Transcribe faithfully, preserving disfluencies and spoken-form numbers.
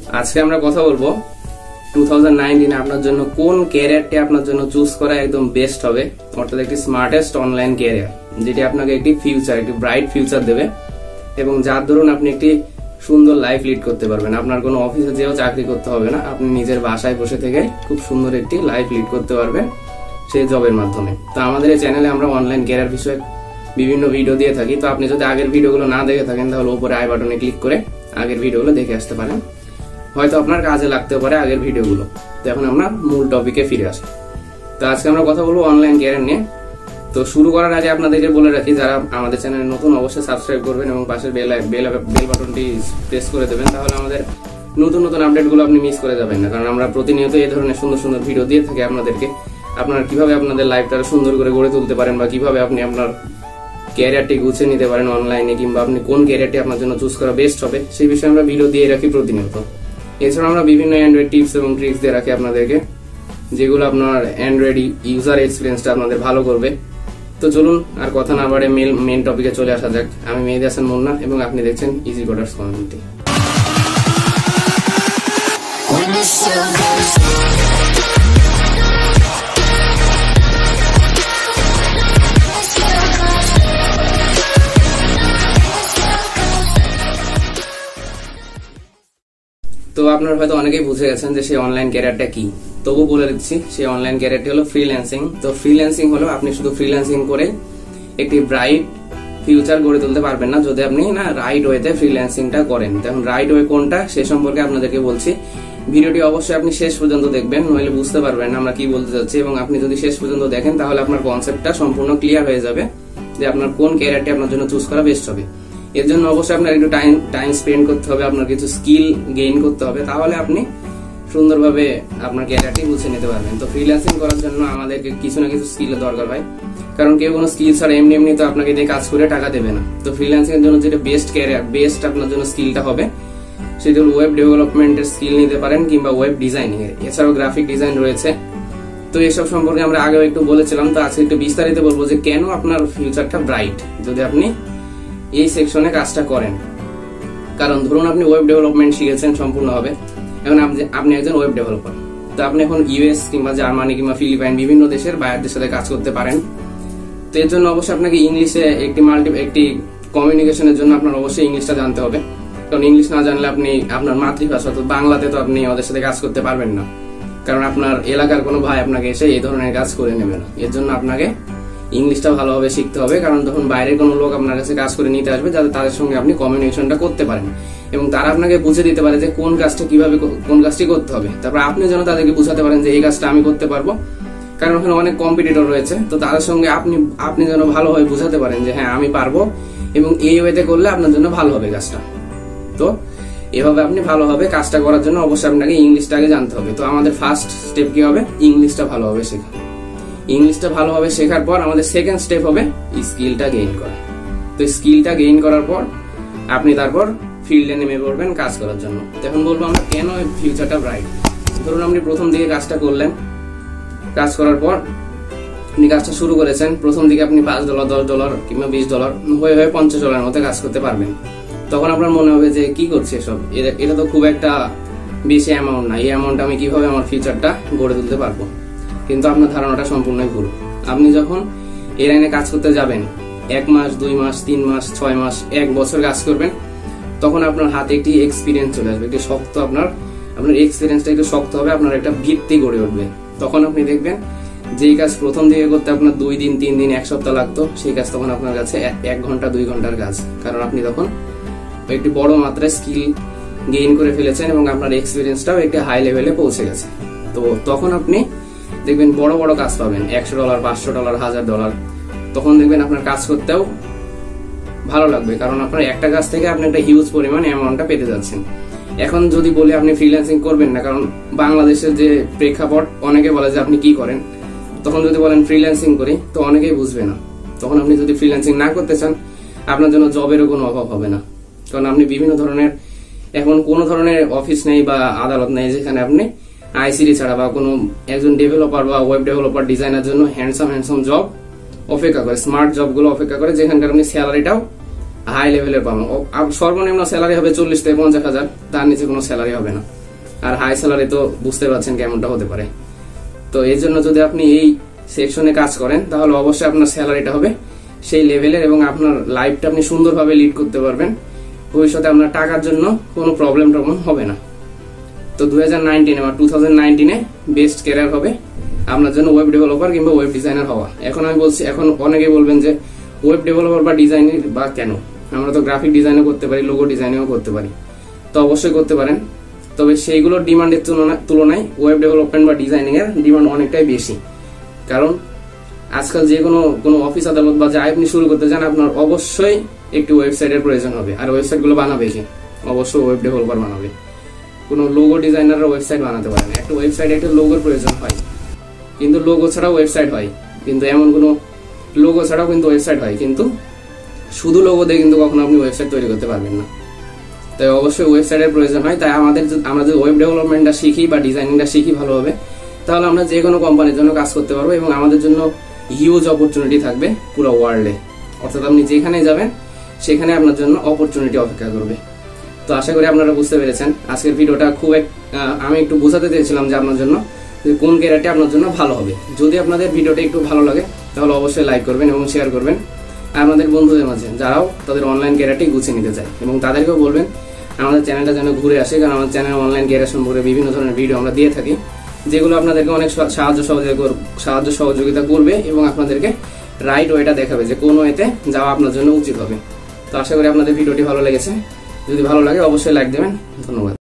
আজকে আমরা কথা বলবো টু থাউজেন্ড নাইনটিনে আপনার জন্য কোন ক্যারিয়ারটি আপনার জন্য চুজ করা একদম বেস্ট হবে, অর্থাৎ একটি স্মার্টেস্ট অনলাইন ক্যারিয়ার যেটি আপনাকে একটি ফিউচার একটি ব্রাইট ফিউচার দেবে এবং যার দরুন আপনি একটি সুন্দর লাইফ লিড করতে পারবেন। আপনার কোনো অফিসে যেও চাকরি করতে হবে না, আপনি নিজের বাসায় বসে থেকে খুব সুন্দর একটি লাইফ লিড করতে পারবেন সেই জবের মাধ্যমে। তো আমাদের এই চ্যানেলে আমরা অনলাইন ক্যারিয়ার বিষয়ে বিভিন্ন ভিডিও দিয়ে থাকি। তো আপনি যদি আগের ভিডিওগুলো না দেখে থাকেন তাহলে উপরে আই বাটনে ক্লিক করে আগের ভিডিওগুলো দেখে আসতে পারেন, হয়তো আপনার কাজে লাগতে পারে আগের ভিডিওগুলো। তো এখন আমরা মূল টপিকে ফিরে আসি। তো আজকে আমরা কথা বলবো অনলাইন ক্যারিয়ার নিয়ে। তো শুরু করার আগে আপনাদেরকে বলে রাখি, যারা আমাদের চ্যানেলে নতুন অবশ্যই সাবস্ক্রাইব করবেন এবং পাশের বেল বেল বেল বাটনটি প্রেস করে দেবেন, তাহলে আমাদের নতুন নতুন আপডেটগুলো আপনি মিস করে যাবেন না। কারণ আমরা প্রতিনিয়ত এই ধরনের সুন্দর সুন্দর ভিডিও দিয়ে থাকি আপনাদেরকে, আপনারা কিভাবে আপনাদের লাইফটা সুন্দর করে গড়ে তুলতে পারেন বা কিভাবে আপনি আপনার ক্যারিয়ারটি গুছিয়ে নিতে পারেন অনলাইনে, কিংবা আপনি কোন ক্যারিয়ারটি আপনার জন্য চুজ করা বেস্ট হবে সেই বিষয়ে আমরা ভিডিও দিয়ে রাখি প্রতিনিয়ত। এছাড়া আমরা বিভিন্ন অ্যান্ড্রয়েড টিপস এবং ট্রিক্স দিয়ে রাখি আপনাদেরকে, যেগুলো আপনার অ্যান্ড্রয়েড ইউজার এক্সপিরিয়েন্সটা আপনাদের ভালো করবে। তো চলুন আর কথা না বাড়ে মেল মেন টপিকে চলে আসা যাক। আমি মেহেদি হাসান মুন্না এবং আপনি দেখছেন ইজি কোডার্স কমিউনিটি। তো আপনারা হয়তো অনেকেই বুঝে গেছেন যে সেই অনলাইন ক্যারিয়ারটা কি, তবু বলে দিচ্ছি সেই অনলাইন ক্যারিয়ারটি হলো ফ্রিল্যান্সিং। তো ফ্রিল্যান্সিং হলো আপনি শুধু ফ্রিল্যান্সিং করে একটি ব্রাইট ফিউচার গড়ে তুলতে পারবেন না যদি আপনি না রাইট ওয়েতে ফ্রিল্যান্সিংটা করেন। তখন রাইট ওয়ে কোনটা সে সম্পর্কে আপনাদেরকে বলছি। ভিডিওটি অবশ্যই আপনি শেষ পর্যন্ত দেখবেন, নইলে বুঝতে পারবেন না আমরা কি বলতে চাচ্ছি। এবং আপনি যদি শেষ পর্যন্ত দেখেন তাহলে আপনার কনসেপ্টটা সম্পূর্ণ ক্লিয়ার হয়ে যাবে যে আপনার কোন ক্যারিয়ারটি আপনার জন্য চুজ করা বেস্ট হবে। এর জন্য অবশ্যই আপনার একটু টাইম টাইম স্পেন্ড করতে হবে, আপনার কিছু স্কিল গেইন করতে হবে, তাহলে আপনি সুন্দরভাবে আপনার ক্যারিয়ারটি গুছিয়ে নিতে পারবেন। তো ফ্রিল্যান্সিং করার জন্য আমাদেরকে কিছু না কিছু স্কিলের দরকার হয়, কারণ কেউ কোনো স্কিল ছাড়া এমনি এমনি তো আপনাকে দিয়ে কাজ করে টাকা দেবে না। তো ফ্রিল্যান্সিং এর জন্য যেটা বেস্ট ক্যারিয়ার বেস্ট আপনার জন্য স্কিলটা হবে সেটা হলো ওয়েব ডেভেলপমেন্টের স্কিল নিতে পারেন, কিংবা ওয়েব ডিজাইনিং এর। এছাড়াও গ্রাফিক ডিজাইন রয়েছে। তো এসব সম্পর্কে আমরা আগেও একটু বলেছিলাম, তো আজকে একটু বিস্তারিত বলবো যে কেন আপনার ফিউচারটা ব্রাইট যদি আপনি এই সেকশনে কাজটা করেন। কারণ ধরুন আপনি ওয়েব ডেভেলপমেন্ট শিখেছেন সম্পূর্ণভাবে, এখন আপনি একজন ওয়েব ডেভেলপার। তো আপনি এখন ইউএস কিংবা জার্মানি কিংবা ফিলিপাইন বিভিন্ন দেশের বাইরের সাথে কাজ করতে পারেন। তো এর জন্য অবশ্যই আপনাকে ইংলিশে একটি মাল্টি একটি কমিউনিকেশনের জন্য আপনার অবশ্যই ইংলিশটা জানতে হবে। কারণ ইংলিশ না জানলে আপনি আপনার মাতৃভাষা তো বাংলাতে তো আপনি ওদের সাথে কাজ করতে পারবেন না, কারণ আপনার এলাকার কোনো ভাই আপনাকে এসে এই ধরনের কাজ করে নেবে না। এর জন্য আপনাকে ইংলিশটা ভালোভাবে শিখতে হবে, কারণ তখন বাইরের কোনো লোক আপনার কাছে কাজ করে নিতে আসবে যাতে তাদের সঙ্গে আপনি কমিউনিকেশনটা করতে পারেন এবং তারা আপনাকে বুঝে দিতে পারে যে কোন কাজটা কিভাবে কোন কাজটি করতে হবে। তারপর আপনি যেন তাদেরকে বুঝাতে পারেন যে এই কাজটা আমি করতে পারবো, কারণ ওখানে অনেক কম্পিটিটর রয়েছে। তো তাদের সঙ্গে আপনি আপনি যেন ভালোভাবে বুঝাতে পারেন যে হ্যাঁ আমি পারবো এবং এই ওয়েতে করলে আপনার জন্য ভালো হবে কাজটা। তো এভাবে আপনি ভালোভাবে কাজটা করার জন্য অবশ্যই আপনাকে ইংলিশটাকে জানতে হবে। তো আমাদের ফার্স্ট স্টেপ কি হবে? ইংলিশটা ভালোভাবে শেখা। ইংলিশটা ভালোভাবে শেখার পর আমাদের সেকেন্ড স্টেপ হবে স্কিলটা গেইন করা। তো স্কিলটা গেইন করার পর আপনি তারপর ফিল্ডে নেমে পড়বেন কাজ করার জন্য। এখন বলবো আমরা কেন ফিউচারটা ব্রাইট। ধরুন আপনি প্রথম দিকে কাজটা করলেন, কাজ করার পর আপনি কাজটা শুরু করেছেন, প্রথম দিকে আপনি পাঁচ ডলার দশ ডলার কিংবা বিশ ডলার হয়ে হয়ে পঞ্চাশ ডলারের মধ্যে কাজ করতে পারবেন। তখন আপনার মনে হবে যে কি করছে এসব, এটা তো খুব একটা বেশি অ্যামাউন্ট না, এই অ্যামাউন্ট আমি কিভাবে আমার ফিউচারটা গড়ে তুলতে পারবো। কিন্তু আপনার ধারণাটা সম্পূর্ণই ভুল। আপনি যখন এই লাইনে কাজ করতে যাবেন, এক মাস দুই মাস তিন মাস ছয় মাস এক বছর কাজ করবেন, তখন আপনার হাতে একটি এক্সপিরিয়েন্স চলে আসবে, একটি শক্ত আপনার আপনার এক্সপিরিয়েন্সটা একটু শক্ত হবে, আপনার একটা ভিত্তি গড়ে উঠবে। তখন আপনি দেখবেন যেই কাজ প্রথম দিকে করতে আপনার দুই দিন তিন দিন এক সপ্তাহ লাগতো, সেই কাজ তখন আপনার কাছে এক ঘন্টা দুই ঘন্টার কাজ, কারণ আপনি তখন একটি বড় মাত্রায় স্কিল গেইন করে ফেলেছেন এবং আপনার এক্সপিরিয়েন্সটাও একটি হাই লেভেলে পৌঁছে গেছে। তো তখন আপনি দেখবেন বড় বড় কাজ পাবেন, একশো ডলার পাঁচশো ডলার হাজার ডলার। তখন দেখবেন আপনার কাজ করতেও ভালো লাগবে, কারণ আপনার একটা কাজ থেকে আপনি একটা হিউজ পরিমাণ অ্যামাউন্টটা পেতে যাচ্ছেন। এখন যদি বলি আপনি ফ্রিল্যান্সিং করবেন না, কারণ বাংলাদেশের যে প্রেক্ষাপট অনেকে বলে যে আপনি কি করেন, তখন যদি বলেন ফ্রিল্যান্সিং করি তো অনেকেই বুঝবে না। তখন আপনি যদি ফ্রিল্যান্সিং না করতে চান আপনার জন্য জবেরও কোনো অভাব হবে না, কারণ আপনি বিভিন্ন ধরনের এখন কোনো ধরনের অফিস নেই বা আদালত নেই যেখানে আপনি আইসিডি ছাড়া বা কোনো একজন ডেভেলপার বা ওয়েব ডেভেলপার ডিজাইনার জন্য হ্যান্ডসাম হ্যান্ডসাম জব অপেক্ষা করে, স্মার্ট জবগুলো অপেক্ষা করে, যেখানকার আপনি স্যালারিটাও হাই লেভেলের পাবেন। সর্বনিম্ন স্যালারি হবে চল্লিশ থেকে পঞ্চাশ হাজার, তার নিচে কোনো স্যালারি হবে না। আর হাই স্যালারি তো বুঝতে পারছেন কেমনটা হতে পারে। তো এই জন্য যদি আপনি এই সেকশনে কাজ করেন তাহলে অবশ্যই আপনার স্যালারিটা হবে সেই লেভেলের এবং আপনার লাইফটা আপনি সুন্দরভাবে লিড করতে পারবেন। ভবিষ্যতে আপনার টাকার জন্য কোনো প্রবলেম টবলেম হবে না। তো দুই হাজার নাইনটিনে বা টু থাউজেন্ড নাইনটিনে বেস্ট ক্যারিয়ার হবে আপনার জন্য ওয়েব ডেভেলপার কিংবা ওয়েব ডিজাইনার হওয়া। এখন আমি বলছি, এখন অনেকেই বলবেন যে ওয়েব ডেভেলপার বা ডিজাইনার বা কেন, আমরা তো গ্রাফিক ডিজাইনও করতে পারি, লোগো ডিজাইনিংও করতে পারি। তো অবশ্যই করতে পারেন, তবে সেইগুলোর ডিমান্ডের তুলনায় ওয়েব ডেভেলপমেন্ট বা ডিজাইনিং এর ডিমান্ড অনেকটাই বেশি। কারণ আজকাল যে কোনো কোনো অফিস আদালত বা যাই আপনি শুরু করতে চান, আপনার অবশ্যই একটি ওয়েবসাইটের প্রয়োজন হবে। আর ওয়েবসাইট গুলো বানাবে কি? অবশ্যই ওয়েব ডেভেলপার বানাবে। কোনো লোগো ডিজাইনাররা ওয়েবসাইট বানাতে পারে না। একটা ওয়েবসাইটে একটা লোগোর প্রয়োজন হয়, কিন্তু লোগো ছাড়াও ওয়েবসাইট হয়। কিন্তু এমন কোনো লোগো ছাড়াও কিন্তু ওয়েবসাইট হয়, কিন্তু শুধু লোগো দিয়ে কিন্তু কখনো আপনি ওয়েবসাইট তৈরি করতে পারবেন না। তাই অবশ্যই ওয়েবসাইটের প্রয়োজন হয়। তাই আমাদের আমরা যদি ওয়েব ডেভেলপমেন্টটা শিখি বা ডিজাইনিংটা শিখি ভালোভাবে, তাহলে আমরা যে কোনো কোম্পানির জন্য কাজ করতে পারবো এবং আমাদের জন্য হিউজ অপরচুনিটি থাকবে পুরো ওয়ার্ল্ডে। অর্থাৎ আপনি যেখানে যাবেন সেখানে আপনার জন্য অপরচুনিটি অপেক্ষা করবে। তো আশা করি আপনারা বুঝতে পেরেছেন। আজকের ভিডিওটা খুব আমি একটু বোঝাতে চেয়েছিলাম যে আপনার জন্য কোন ক্যারিয়ারটি আপনার জন্য ভালো হবে। যদি আপনাদের ভিডিওটা একটু ভালো লাগে তাহলে অবশ্যই লাইক করবেন এবং শেয়ার করবেন আমাদের বন্ধুদের মাঝে, যারাও তাদের অনলাইন ক্যারিয়ারটি গুছিয়ে নিতে চায়। এবং তাদেরকেও বলবেন আমাদের চ্যানেলটা যেন ঘুরে আসে, কারণ আমাদের চ্যানেল অনলাইন ক্যারিয়ার সম্পর্কে বিভিন্ন ধরনের ভিডিও আমরা দিয়ে থাকি, যেগুলো আপনাদেরকে অনেক সাহায্য সহযোগিতা সাহায্য সহযোগিতা করবে এবং আপনাদেরকে রাইট ওয়েটা দেখাবে যে কোন ওয়েতে যাওয়া আপনার জন্য উচিত হবে। তো আশা করি আপনাদের ভিডিওটি ভালো লেগেছে। যদি ভালো লাগে অবশ্যই লাইক দেবেন। ধন্যবাদ।